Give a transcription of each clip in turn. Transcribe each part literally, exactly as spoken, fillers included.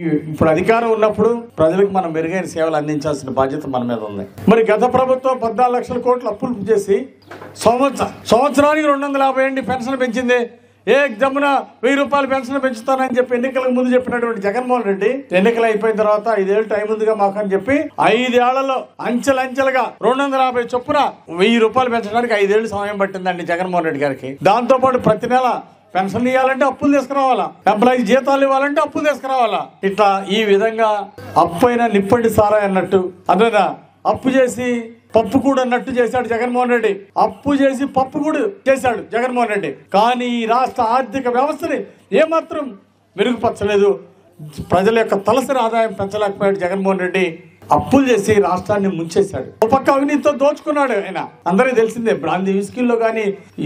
ఇప్పుడు అధికారం ఉన్నప్పుడు ప్రజలకు మనం మెరుగైన సేవలు అందించాల్సిన బాధ్యత మన మీద ఉంది. మరి గత ప్రభుత్వం పద్నాలుగు లక్షల కోట్లు అప్పులు చేసి సంవత్సరం సంవత్సరానికి రెండు వందల యాభై ఏడు పెన్షన్ పెంచింది. ఏ దమ్మున వెయ్యి రూపాయలు పెన్షన్ పెంచుతానని చెప్పి ఎన్నికలకు ముందు చెప్పినటువంటి జగన్మోహన్ రెడ్డి ఎన్నికలు అయిపోయిన తర్వాత ఐదేళ్ళు టైం ఉందిగా మాకు అని చెప్పి ఐదేళ్లలో అంచెలంచెలుగా రెండు వందల యాభై చొప్పున వెయ్యి రూపాయలు పెంచడానికి ఐదేళ్లు సమయం పట్టిందండి జగన్మోహన్ రెడ్డి గారికి. దాంతో పాటు ప్రతి నెల పెన్షన్ ఇవ్వాలంటే అప్పులు తీసుకురావాలా, ఎంప్లాయీకి జీతాలు ఇవ్వాలంటే అప్పులు తీసుకురావాలా. ఇట్లా ఈ విధంగా అప్పు అయినా నిప్పండి సారా అన్నట్టు అదేనా అప్పు చేసి పప్పు కూడా అన్నట్టు చేశాడు జగన్మోహన్ రెడ్డి. అప్పు చేసి పప్పు కూడా చేశాడు జగన్మోహన్ రెడ్డి. కానీ ఈ రాష్ట్ర ఆర్థిక వ్యవస్థని ఏమాత్రం మెరుగుపరచలేదు. ప్రజల యొక్క తలసరి ఆదాయం పెంచలేకపోయాడు జగన్మోహన్ రెడ్డి. అప్పులు చేసి రాష్ట్రాన్ని ముంచేశాడు. ఒక పక్క అవినీతితో దోచుకున్నాడు ఆయన, అందరికీ తెలిసిందే. బ్రాంతి విస్కీల్లో కానీ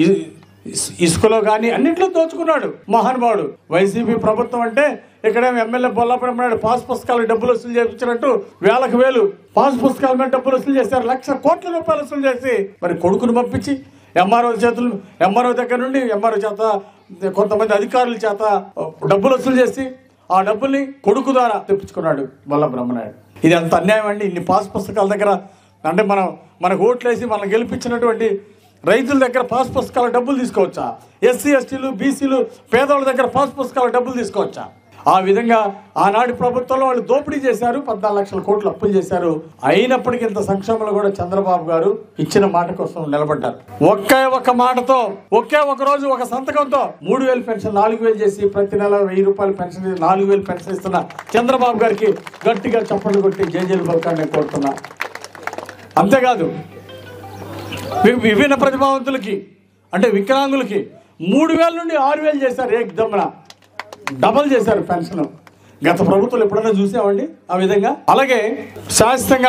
ఇసుకలో కానీ అన్నింటిలో దోచుకున్నాడు మహానుభావుడు. వైసీపీ ప్రభుత్వం అంటే ఇక్కడేమో ఎమ్మెల్యే బొల్లాపురం పాస్ పుస్తకాలకు డబ్బులు వసూలు చేయించినట్టు వేలకు వేలు పాస్ పుస్తకాల మీద డబ్బులు వసూలు చేశారు. లక్ష కోట్ల రూపాయలు వసూలు చేసి మరి కొడుకును పంపించి ఎంఆర్ఓ చేతులు ఎంఆర్ఓ దగ్గర నుండి ఎంఆర్ఓ చేత కొంతమంది అధికారుల చేత డబ్బులు వసూలు చేసి ఆ డబ్బుల్ని కొడుకు ద్వారా తెప్పించుకున్నాడు బొల్ల బ్రహ్మనాయుడు. ఇది అంత అన్యాయం అండి. ఇన్ని పాస్ పుస్తకాల దగ్గర అంటే మనం మనకు ఓట్లేసి మనం గెలిపించినటువంటి రైతుల దగ్గర పాస్ పుస్తకాల డబ్బులు తీసుకోవచ్చా? ఎస్సీ ఎస్టీలు బీసీలు పేదవాళ్ళ దగ్గర పాస్ పుస్తకాల డబ్బులు తీసుకోవచ్చా? ఆ విధంగా ఆనాటి ప్రభుత్వంలో వాళ్ళు దోపిడీ చేశారు. పద్నాలుగు లక్షల కోట్లు అప్పులు చేశారు. అయినప్పటికీ ఇంత సంక్షేమంలో కూడా చంద్రబాబు గారు ఇచ్చిన మాట కోసం నిలబడ్డారు. ఒకే ఒక మాటతో ఒకే ఒక రోజు ఒక సంతకంతో మూడు వేలు పెన్షన్ నాలుగు వేలు చేసి ప్రతి నెల వెయ్యి రూపాయలు పెన్షన్ నాలుగు వేలు పెన్షన్ ఇస్తున్న చంద్రబాబు గారికి గట్టిగా చప్పట్లు కొట్టి జేజేలు బలకాన్ని కోరుతున్నా. అంతేకాదు విభిన్న ప్రతిభావంతులకి అంటే వికలాంగులకి మూడు వేల నుండి ఆరు వేలు చేశారు. ఏకదమ్మున డబల్ చేశారు పెన్షన్. గత ప్రభుత్వాలు ఎప్పుడైనా చూసామండి ఆ విధంగా? అలాగే శాశ్వతంగా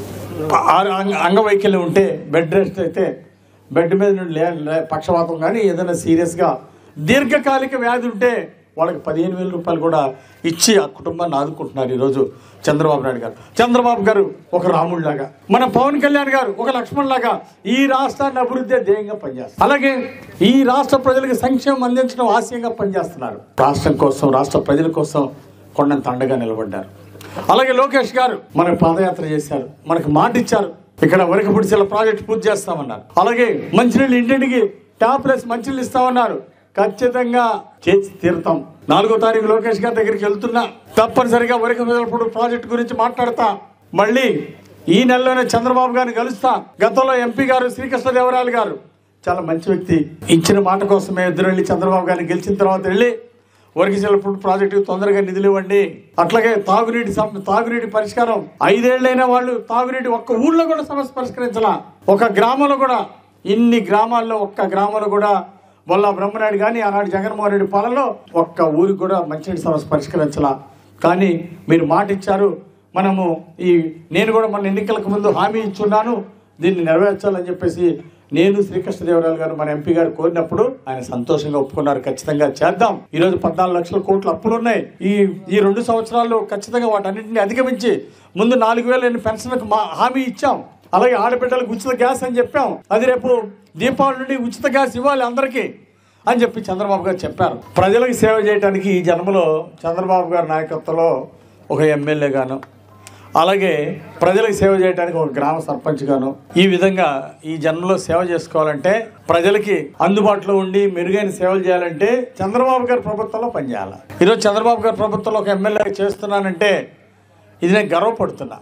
అంగవైకల్యం ఉంటే బెడ్ రెస్ట్ అయితే బెడ్ మీద నుండి లే పక్షవాతం కానీ ఏదైనా సీరియస్గా దీర్ఘకాలిక వ్యాధి ఉంటే వాళ్ళకి పదిహేను వేల రూపాయలు కూడా ఇచ్చి ఆ కుటుంబాన్ని ఆదుకుంటున్నారు ఈరోజు చంద్రబాబు నాయుడు గారు. చంద్రబాబు గారు ఒక రాముడిలాగా, మన పవన్ కళ్యాణ్ గారు ఒక లక్ష్మణ్ లాగా ఈ రాష్ట్రాన్ని అభివృద్ధి ధ్యేయంగా పనిచేస్తారు. అలాగే ఈ రాష్ట్ర ప్రజలకు సంక్షేమం అందించడం ఆశయంగా పనిచేస్తున్నారు. రాష్ట్రం కోసం రాష్ట్ర ప్రజల కోసం కొండంత అండగా నిలబడ్డారు. అలాగే లోకేష్ గారు మనకు పాదయాత్ర చేశారు, మనకు మాట ఇచ్చారు. ఇక్కడ వరకపుడిచెల ప్రాజెక్టు పూర్తి చేస్తామన్నారు. అలాగే మంచినీళ్ళు ఇంటింటికి ట్యాప్ లేసి మంచినీళ్ళు ఇస్తామన్నారు. ఖచ్చితంగా చేసి తీరుతాం. నాలుగో తారీఖు లోకేష్ గారి దగ్గరికి వెళ్తున్నా తప్పనిసరిగా వరకపుడిచెల ప్రాజెక్టు గురించి మాట్లాడతా. మళ్ళీ ఈ నెలలోనే చంద్రబాబు గారిని కలుస్తా. గతంలో ఎంపీ గారు శ్రీకృష్ణదేవరాయలు గారు చాలా మంచి వ్యక్తి. ఇచ్చిన మాట కోసమే ఇద్దరు వెళ్ళి చంద్రబాబు గారిని గెలిచిన తర్వాత వెళ్ళి వరకపుడిచెల ప్రాజెక్టు తొందరగా నిధులు ఇవ్వండి. అట్లాగే తాగునీటి తాగునీటి పరిష్కారం ఐదేళ్లైనా వాళ్ళు తాగునీటి ఒక్క ఊళ్ళో కూడా సమస్య పరిష్కరించాల. ఒక గ్రామంలో కూడా ఇన్ని గ్రామాల్లో ఒక్క గ్రామంలో కూడా బొల్ల బ్రహ్మనాయుడు కానీ ఆనాడు జగన్మోహన్ రెడ్డి పాలనలో ఒక్క ఊరికి కూడా మంచినీటి సమస్య పరిష్కరించాల. కానీ మీరు మాట ఇచ్చారు. మనము ఈ నేను కూడా మన ఎన్నికలకు ముందు హామీ ఇచ్చున్నాను, దీన్ని నెరవేర్చాలని చెప్పేసి నేను శ్రీకృష్ణదేవరాయలు గారు మన ఎంపీ గారు కోరినప్పుడు ఆయన సంతోషంగా ఒప్పుకున్నారు. ఖచ్చితంగా చేద్దాం. ఈ రోజు పద్నాలుగు లక్షల కోట్ల అప్పులు ఉన్నాయి. ఈ ఈ రెండు సంవత్సరాల్లో ఖచ్చితంగా వాటన్నింటినీ అధిగమించి ముందు నాలుగు వేల పెన్షన్లకు మా హామీ ఇచ్చాం. అలాగే ఆడబిడ్డలకు ఉచిత గ్యాస్ అని చెప్పాం. అది రేపు దీపావళి నుండి ఉచిత గ్యాస్ ఇవ్వాలి అందరికీ అని చెప్పి చంద్రబాబు గారు చెప్పారు. ప్రజలకు సేవ చేయడానికి ఈ జన్మలో చంద్రబాబు గారి నాయకత్వంలో ఒక ఎమ్మెల్యే గాను, అలాగే ప్రజలకు సేవ చేయడానికి ఒక గ్రామ సర్పంచ్ గాను, ఈ విధంగా ఈ జన్మలో సేవ చేసుకోవాలంటే ప్రజలకి అందుబాటులో ఉండి మెరుగైన సేవలు చేయాలంటే చంద్రబాబు గారి ప్రభుత్వంలో పనిచేయాలి. ఈరోజు చంద్రబాబు గారి ప్రభుత్వంలో ఒక ఎమ్మెల్యే చేస్తున్నానంటే ఇది నేను గర్వపడుతున్నా,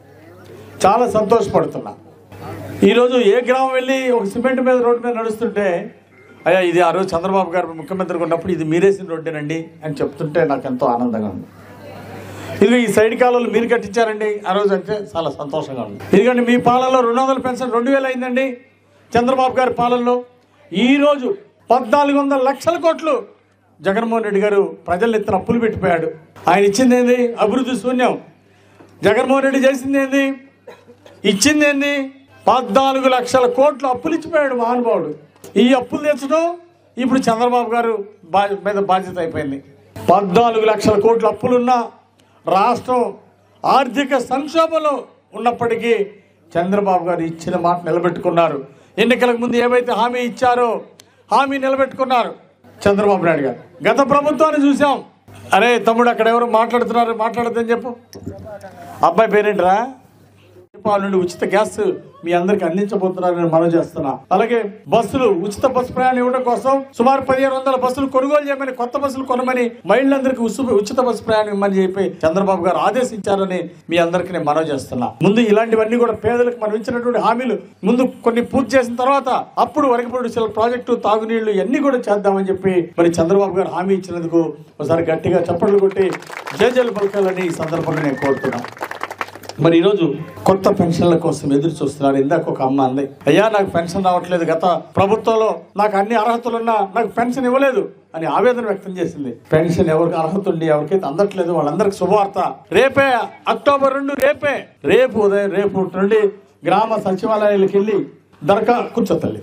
చాలా సంతోషపడుతున్నా. ఈరోజు ఏ గ్రామం వెళ్ళి ఒక సిమెంట్ మీద రోడ్డు మీద నడుస్తుంటే అయ్యా ఇది ఆ రోజు చంద్రబాబు గారు ముఖ్యమంత్రిగా ఉన్నప్పుడు ఇది మీరేసిన రోడ్డేనండి అని చెప్తుంటే నాకు ఎంతో ఆనందంగా ఉంది. ఇది ఈ సైడ్ కాలువలు మీరు కట్టించారండి ఆ రోజు అంటే చాలా సంతోషంగా ఉంది. ఎందుకంటే మీ పాలనలో రెండు వందల పెన్షన్ రెండు వేలు అయిందండి చంద్రబాబు గారి పాలనలో. ఈరోజు పద్నాలుగు వందల లక్షల కోట్లు జగన్మోహన్ రెడ్డి గారు ప్రజలు ఎత్తున అప్పులు పెట్టిపోయాడు. ఆయన ఇచ్చింది ఏంది? అభివృద్ధి శూన్యం. జగన్మోహన్ రెడ్డి చేసింది ఏంది? ఇచ్చింది ఏంది? పద్నాలుగు లక్షల కోట్లు అప్పులు ఇచ్చిపోయాడు మహానుభావుడు. ఈ అప్పులు తెచ్చడం ఇప్పుడు చంద్రబాబు గారు మీద బాధ్యత అయిపోయింది. పద్నాలుగు లక్షల కోట్ల అప్పులున్న రాష్ట్రం ఆర్థిక సంక్షోభంలో ఉన్నప్పటికీ చంద్రబాబు గారు ఇచ్చిన మాట నిలబెట్టుకున్నారు. ఎన్నికలకు ముందు ఏవైతే హామీ ఇచ్చారో హామీ నిలబెట్టుకున్నారు చంద్రబాబు నాయుడు గారు. గత ప్రభుత్వాన్ని చూసాం, అరే తమ్ముడు అక్కడ ఎవరు మాట్లాడుతున్నారు, మాట్లాడద్దని చెప్పు. అబ్బాయి పేరేంట్రా? వాళ్ళ నుండి ఉచిత గ్యాస్ మీ అందరికి అందించబోతున్నారు నేను మనవి చేస్తున్నా. అలాగే బస్సులు ఉచిత బస్సు ప్రయాణం ఇవ్వడం కోసం సుమారు పదిహేను వందల బస్సులు కొనుగోలు చేయమని, కొత్త బస్సులు కొనమని, మహిళలందరికీ ఉచిత బస్సు ప్రయాణం ఇవ్వమని చెప్పి చంద్రబాబు గారు ఆదేశించారని మీ అందరికి నేను మనవి చేస్తున్నా. ముందు ఇలాంటివన్నీ కూడా పేదలకు మనం ఇచ్చినటువంటి హామీలు ముందు కొన్ని పూర్తి చేసిన తర్వాత అప్పుడు వరకపూడి ప్రాజెక్టు, తాగునీళ్లు ఇవన్నీ కూడా చేద్దామని చెప్పి మరి చంద్రబాబు గారు హామీ ఇచ్చినందుకు ఒకసారి గట్టిగా చప్పట్లు కొట్టి జేజేలు పలకాలని ఈ సందర్భంగా నేను కోరుతున్నా. మరి ఈరోజు కొత్త పెన్షన్ల కోసం ఎదురు చూస్తున్నారు. ఇందాక ఒక అమ్మ అంది, అయ్యా నాకు పెన్షన్ రావట్లేదు, గత ప్రభుత్వంలో నాకు అన్ని అర్హతలున్నా నాకు పెన్షన్ ఇవ్వలేదు అని ఆవేదన వ్యక్తం చేసింది. పెన్షన్ ఎవరికి అర్హత ఉండి ఎవరికైతే అందట్లేదు వాళ్ళందరికి శుభవార్త. రేపే అక్టోబర్ రెండు రేపే రేపు ఉదయం రేపు నుండి గ్రామ సచివాలయాలకు వెళ్ళి దరఖా కూర్చో తల్లి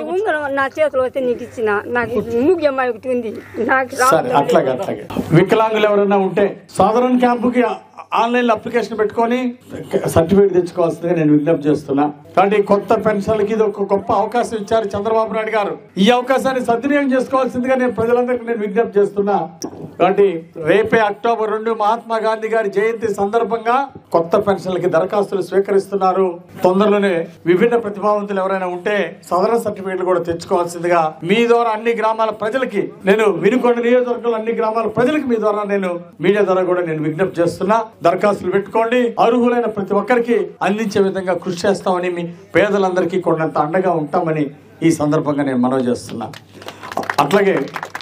నా చేతిలో వస్తే నీకు ఇచ్చిన నాకు ఉంది. సరే అట్లాగే అట్లాగే వికలాంగులు ఎవరైనా ఉంటే సాధారణ క్యాంపుకి ఆన్లైన్ లో అప్లికేషన్ పెట్టుకొని సర్టిఫికేట్ తెచ్చుకోవాల్సిందిగా నేను విజ్ఞప్తి చేస్తున్నా. కాబట్టి కొత్త పెన్షన్లకి ఇది ఒక గొప్ప అవకాశం ఇచ్చారు చంద్రబాబు నాయుడు గారు. ఈ అవకాశాన్ని సద్వినియోగం చేసుకోవాల్సిందిగా నేను ప్రజలందరికీ నేను విజ్ఞప్తి చేస్తున్నా. కాబట్టి రేపే అక్టోబర్ రెండు మహాత్మా గాంధీ గారి జయంతి సందర్భంగా కొత్త పెన్షన్లకి దరఖాస్తులు స్వీకరిస్తున్నారు. తొందరలోనే విభిన్న ప్రతిభావంతులు ఎవరైనా ఉంటే సాధారణ సర్టిఫికేట్లు కూడా తెచ్చుకోవాల్సిందిగా మీ ద్వారా అన్ని గ్రామాల ప్రజలకి, నేను వినుకొండ నియోజకవర్గంలో అన్ని గ్రామాల ప్రజలకి మీ ద్వారా నేను మీడియా ద్వారా కూడా నేను విజ్ఞప్తి చేస్తున్నా. దరఖాస్తులు పెట్టుకోండి, అర్హులైన ప్రతి ఒక్కరికి అందించే విధంగా కృషి చేస్తామని, మీ పేదలందరికీ కొండంత అండగా ఉంటామని ఈ సందర్భంగా నేను మనవి చేస్తున్నా. అట్లాగే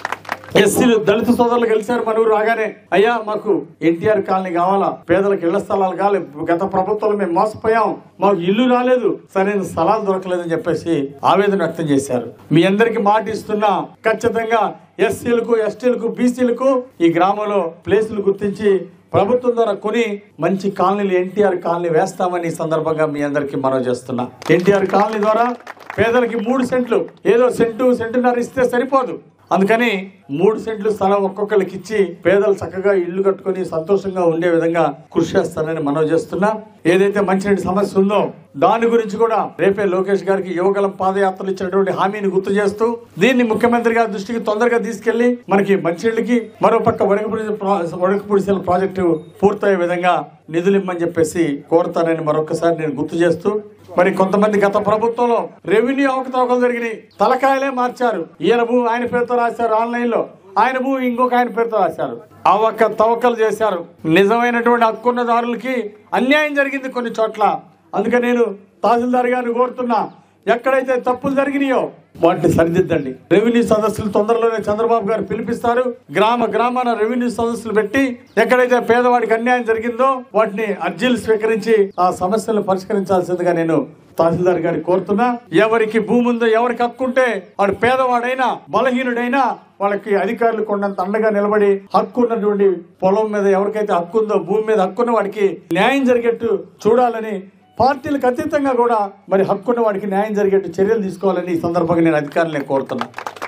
ఎస్సీలు దళిత సోదరులు కలిశారు మన ఊరు రాగానే, అయ్యా మాకు ఎన్టీఆర్ కాలనీ కావాలా, పేదలకు ఇళ్ల స్థలాలు కావాలి, గత ప్రభుత్వంలో మేము మోసపోయాం, మాకు ఇల్లు రాలేదు, సరైన స్థలాలు దొరకలేదని చెప్పేసి ఆవేదన వ్యక్తం చేశారు. మీ అందరికి మాట ఇస్తున్నా, ఖచ్చితంగా ఎస్సీలకు, ఎస్టీలకు, బీసీలకు ఈ గ్రామంలో ప్లేసులు గుర్తించి ప్రభుత్వం ద్వారా కొని మంచి కాలనీలు ఎన్టీఆర్ కాలనీ వేస్తామని ఈ సందర్భంగా మీ అందరికి మనవి చేస్తున్నా. ఎన్టీఆర్ కాలనీ ద్వారా పేదలకి మూడు సెంట్లు, ఏదో సెంటు సెంటున్నర ఇస్తే సరిపోదు, అందుకని మూడు సెంట్లు స్థలం ఒక్కొక్కరికి ఇచ్చి పేదలు చక్కగా ఇల్లు కట్టుకుని సంతోషంగా ఉండే విధంగా కృషి చేస్తానని మనవి చేస్తున్నా. ఏదైతే మంచినీటి సమస్య ఉందో దాని గురించి కూడా రేపే లోకేష్ గారికి యువగలం పాదయాత్రలు ఇచ్చినటువంటి హామీని గుర్తు చేస్తూ దీన్ని ముఖ్యమంత్రి గారి దృష్టికి తొందరగా తీసుకెళ్లి మనకి మంచినీళ్ళకి మరో పక్క వడకపూడి వడకపూడిసెల ప్రాజెక్టు పూర్తయ్యే విధంగా నిధులు ఇమ్మని చెప్పేసి కోరుతానని మరొకసారి నేను గుర్తు చేస్తూ, మరి కొంతమంది గత ప్రభుత్వంలో రెవెన్యూ అవకతవకలు జరిగినాయి, తలకాయలే మార్చారు. ఈయన భూ ఆయన పేరుతో రాశారు, ఆన్లైన్ లో ఆయన భూ ఇంకొక ఆయన పేరుతో రాశారు, అవక తవకలు చేశారు. నిజమైనటువంటి హక్కున్నదారులకి అన్యాయం జరిగింది కొన్ని చోట్ల. అందుకని నేను తహసీల్దార్ గారిని కోరుతున్నా, ఎక్కడైతే తప్పులు జరిగినాయో వాటిని సరిదిద్దండి. రెవెన్యూ సదస్సులు తొందరలోనే చంద్రబాబు గారు పిలిపిస్తారు. గ్రామ గ్రామాన రెవెన్యూ సదస్సులు పెట్టి ఎక్కడైతే పేదవాడికి అన్యాయం జరిగిందో వాటిని అర్జీలు స్వీకరించి ఆ సమస్యలను పరిష్కరించాల్సిందిగా నేను తహసీల్దార్ గారిని కోరుతున్నా. ఎవరికి భూమి ఉందో, ఎవరికి హక్కు ఉంటే వాడు పేదవాడైనా బలహీనుడైనా వాళ్ళకి అధికారులు కొండంత అండగా నిలబడి హక్కు ఉన్నటువంటి పొలం మీద ఎవరికైతే హక్కు ఉందో, భూమి మీద హక్కున్న వాడికి న్యాయం జరిగేట్టు చూడాలని, పార్టీలకు అతీతంగా కూడా మరి హక్కున్న వాడికి న్యాయం జరిగేట్టు చర్యలు తీసుకోవాలని ఈ సందర్భంగా నేను అధికారులను కోరుతున్నా.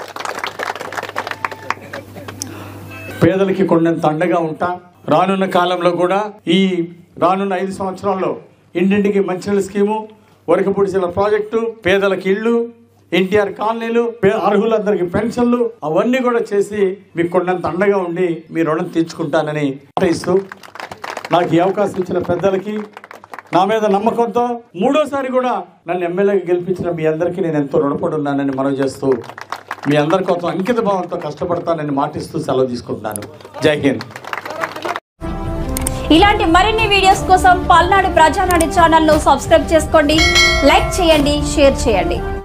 పేదలకి కొండంత అండగా ఉంటా. రానున్న కాలంలో కూడా ఈ రానున్న ఐదు సంవత్సరాల్లో ఇంటింటికి మంచినీళ్ళ స్కీము, వరకపూడిసెల ప్రాజెక్టు, పేదలకు ఇళ్లు, ఎన్టీఆర్ కాలనీలు, అర్హులందరికీ పెన్షన్లు అవన్నీ కూడా చేసి మీకు కొండంత అండగా ఉండి మీ రుణం తీర్చుకుంటానని ఇస్తూ, నాకు ఈ అవకాశం ఇచ్చిన పెద్దలకి, నా మీద నమ్మకంతో మూడోసారి కూడా నన్ను ఎమ్మెల్యేగా గెలిపించిన మీ అందరికీ నేను ఎంతో రుణపడి ఉన్నానని మనవి చేస్తూ, మీ అందరి కోసం అంకిత భావంతో కష్టపడతానని మాటిస్తూ సెలవు తీసుకుంటున్నాను. జై హింద్. ఇలాంటి మరిన్ని వీడియోస్ కోసం పల్నాడు ప్రజానాడు ఛానల్ ను సబ్స్క్రైబ్ చేసుకోండి, లైక్ చేయండి, షేర్ చేయండి.